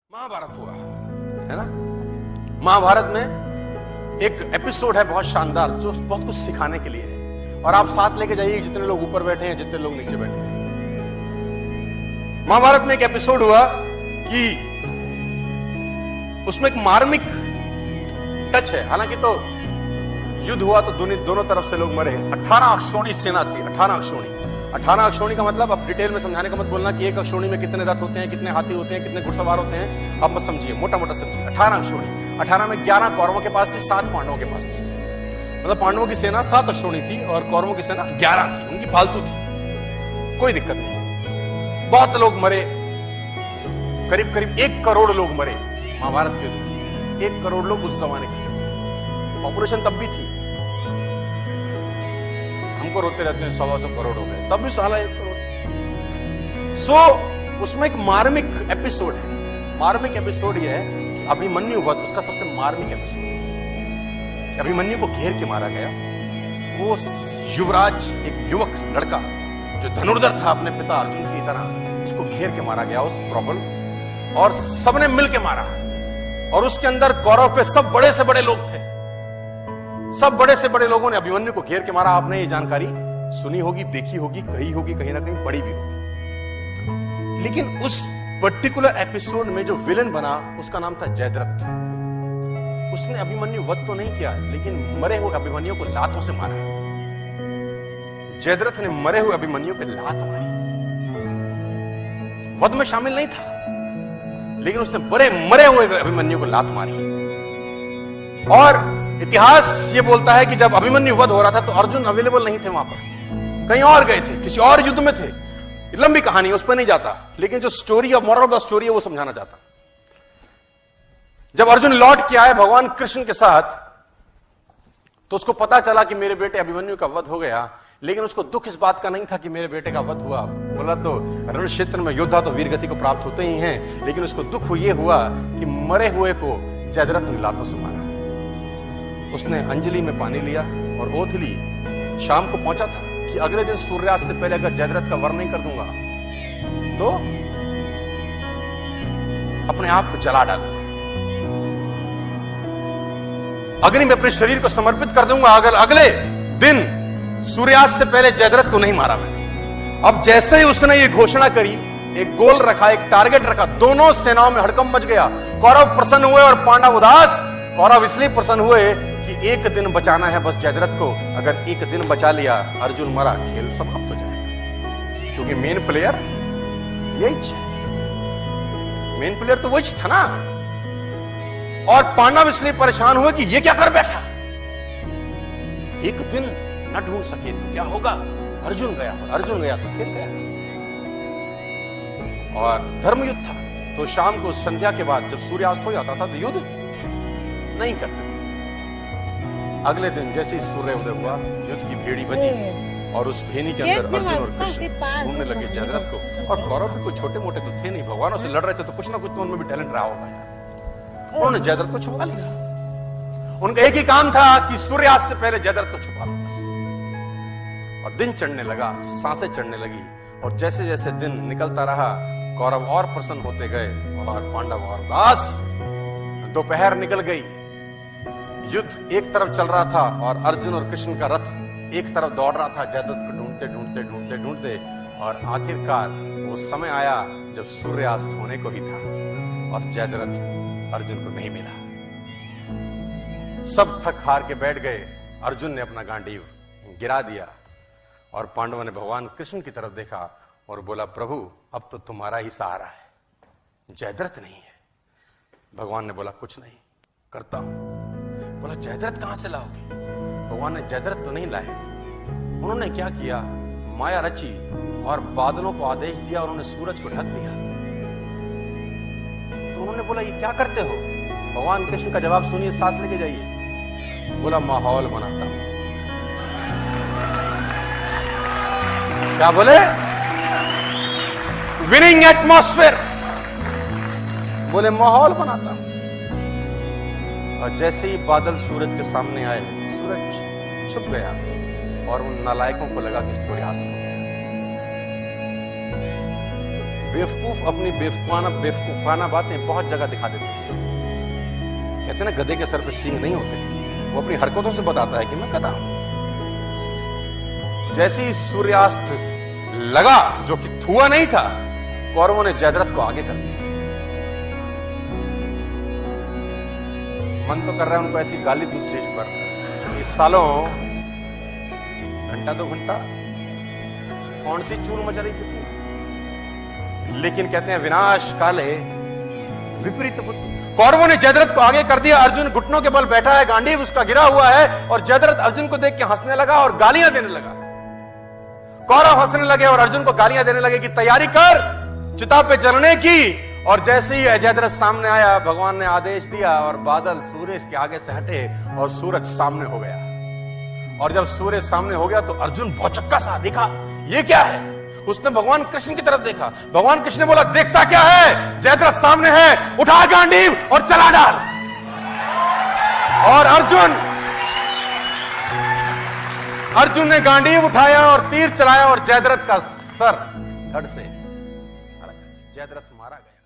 महाभारत हुआ है ना। महाभारत में एक एपिसोड है बहुत शानदार जो बहुत कुछ सिखाने के लिए है, और आप साथ लेके जाइए जितने लोग ऊपर बैठे हैं, जितने लोग नीचे बैठे हैं। महाभारत में एक एपिसोड हुआ कि उसमें एक मार्मिक टच है। हालांकि तो युद्ध हुआ तो दोनों तरफ से लोग मरे। 18 अक्षौणी सेना थी। 18 अक्षौणी का मतलब, अब डिटेल में समझाने का मत बोलना कि एक अक्षौणी में कितने रथ होते हैं, कितने हाथी होते हैं, कितने घुड़सवार होते हैं, आप मत समझिए, मोटा मोटा समझिए। 18 अक्षौणी, 18 में 11 कौरवों के पास थी, 7 पांडवों के पास थी। मतलब पांडवों की सेना 7 अक्षौणी थी और कौरवों की सेना 11 थी। उनकी फालतू थी, कोई दिक्कत नहीं। बहुत लोग मरे, करीब करीब 1 करोड़ लोग मरे महाभारत के युद्ध। 1 करोड़ लोग उस जमाने के, पॉपुलेशन तब भी थी। हमको रोते रहते हैं 100 करोड़ हो गए, तब भी साला 1 करोड़। उसमें एक मार्मिक एपिसोड है। मार्मिक एपिसोड यह है कि अभिमन्यु वध, उसका सबसे मार्मिक एपिसोड है कि अभिमन्यु को घेर के मारा गया। वो युवराज, एक युवक लड़का जो धनुर्धर था अपने पिता अर्जुन की तरह, उसको घेर के मारा गया उस प्रबल, और सबने मिल के मारा। और उसके अंदर कौरव पे सब बड़े से बड़े लोग थे। सब बड़े से बड़े लोगों ने अभिमन्यु को घेर के मारा। आपने ये जानकारी सुनी होगी, देखी होगी, कही होगी, कहीं ना कहीं पढ़ी भी होगी। लेकिन उस पर्टिकुलर एपिसोड में जो विलन बना उसका नाम था जयद्रथ। उसने अभिमन्यु वध तो नहीं किया, लेकिन मरे हुए अभिमन्यु को लातों से मारा। जयद्रथ ने मरे हुए अभिमन्यु पे लात मारी। वध में शामिल नहीं था, लेकिन उसने मरे हुए अभिमन्यु को लात मारी। और इतिहास ये बोलता है कि जब अभिमन्यु वध हो रहा था तो अर्जुन अवेलेबल नहीं थे वहां पर, कहीं और गए थे, किसी और युद्ध में थे। लंबी कहानी, उस पर नहीं जाता, लेकिन जो story of moral of the story है वो समझाना चाहता। जब अर्जुन लौट के आए भगवान कृष्ण के साथ, तो उसको पता चला कि मेरे बेटे अभिमन्यु का वध हो गया। लेकिन उसको दुख इस बात का नहीं था कि मेरे बेटे का वध हुआ। बोला तो रण क्षेत्र में योद्धा तो वीरगति को प्राप्त होते ही हैं, लेकिन उसको दुख ये हुआ कि मरे हुए को जयद्रथ ने लातों से मारा। उसने अंजलि में पानी लिया और ओथ ली। शाम को पहुंचा था कि अगले दिन सूर्यास्त से पहले अगर जयद्रथ का वर्ण नहीं कर दूंगा तो अपने आप को जला डालूंगा, अग्नि में अपने शरीर को समर्पित कर दूंगा। अगर अगले दिन सूर्यास्त से पहले जयद्रथ को नहीं मारा मैंने। अब जैसे ही उसने ये घोषणा करी, एक गोल रखा, एक टारगेट रखा, दोनों सेनाओं में हड़कंप मच गया। कौरव प्रसन्न हुए और पांडव उदास। कौरव इसलिए प्रसन्न हुए कि एक दिन बचाना है बस जयद्रथ को। अगर एक दिन बचा लिया, अर्जुन मरा, खेल समाप्त हो जाएगा, क्योंकि मेन प्लेयर यही है। मेन प्लेयर तो वही था ना। और पांडव इसलिए परेशान हुए कि ये क्या कर बैठा, एक दिन न ढूंढ सके तो क्या होगा। अर्जुन गया तो खेल गया। और धर्म युद्ध था, तो शाम को संध्या के बाद जब सूर्यास्त हो जाता था तो युद्ध नहीं करते थे। अगले दिन जैसे ही सूर्य उदय हुआ, युद्ध की भेड़ी बजी और उस भेनी के अंदर अर्जुन और कृष्ण घूमने लगे जयद्रथ को। और कौरव भी कोई छोटे मोटे तो थे नहीं, भगवानों से लड़ रहे थे, तो कुछ ना कुछ तो उनमें भी टैलेंट रहा होगा यार। उन्होंने जयद्रथ को छुपा लिया। उनका एक ही काम था कि सूर्यास्त से पहले जयद्रथ को छुपा लो बस। और दिन चढ़ने लगा, सांसें चढ़ने लगी, और जैसे जैसे दिन निकलता रहा कौरव और प्रसन्न होते गए और पांडव और उदास। दोपहर निकल गई, युद्ध एक तरफ चल रहा था और अर्जुन और कृष्ण का रथ एक तरफ दौड़ रहा था जयद्रथ को ढूंढते ढूंढते ढूंढते ढूंढते। और आखिरकार वो समय आया जब सूर्यास्त होने को ही था और जयद्रथ अर्जुन को नहीं मिला। सब थक हार के बैठ गए। अर्जुन ने अपना गांडीव गिरा दिया और पांडवों ने भगवान कृष्ण की तरफ देखा और बोला, प्रभु अब तो तुम्हारा ही सहारा है, जयद्रथ नहीं है। भगवान ने बोला, कुछ नहीं, करता हूं। बोला, जयद्रथ कहां से लाओगे। भगवान ने जयद्रथ तो नहीं लाए। उन्होंने क्या किया, माया रची और बादलों को आदेश दिया और उन्होंने सूरज को ढक दिया। तो उन्होंने बोला, ये क्या करते हो। भगवान कृष्ण का जवाब सुनिए, साथ लेके जाइए। बोला, माहौल बनाता हूं। क्या बोले, विनिंग एटमॉस्फेयर। बोले, माहौल बनाता हूं। और जैसे ही बादल सूरज के सामने आए, सूरज छुप गया और उन नालायकों को लगा कि सूर्यास्त हो गया। बेवकूफ अपनी बेवकूफाना बातें बहुत जगह दिखा देते हैं। कहते हैं ना, गधे के सर पे सींग नहीं होते, वो अपनी हरकतों से बताता है कि मैं गधा हूं। जैसे ही सूर्यास्त लगा, जो कि हुआ नहीं था, कौरवों ने जयद्रथ को आगे कर दिया। मन तो कर रहा है उनको ऐसी गाली दूं स्टेज पर, इस सालों घंटा 2 घंटा कौन सी चूल मचा रही थी तू। लेकिन कहते हैं विनाश काले विपरीत बुद्धि। कौरवों ने जयद्रथ को आगे कर दिया। अर्जुन घुटनों के बल बैठा है, गांडीव उसका गिरा हुआ है, और जयद्रथ अर्जुन को देख के हंसने लगा और गालियां देने लगा। कौरव हंसने लगे और अर्जुन को गालियां देने लगे कि तैयारी कर चिता पे जलने की। और जैसे ही जयद्रथ सामने आया, भगवान ने आदेश दिया और बादल सूरज के आगे से हटे और सूरज सामने हो गया। और जब सूरज सामने हो गया तो अर्जुन भौचक्का सा देखा, ये क्या है। उसने भगवान कृष्ण की तरफ देखा। भगवान कृष्ण ने बोला, देखता क्या है, जयद्रथ सामने है, उठा गांडीव और चला डाल। और अर्जुन ने गांडीव उठाया और तीर चलाया और जयद्रथ का सर धड़ से जयद्रथ मारा गया।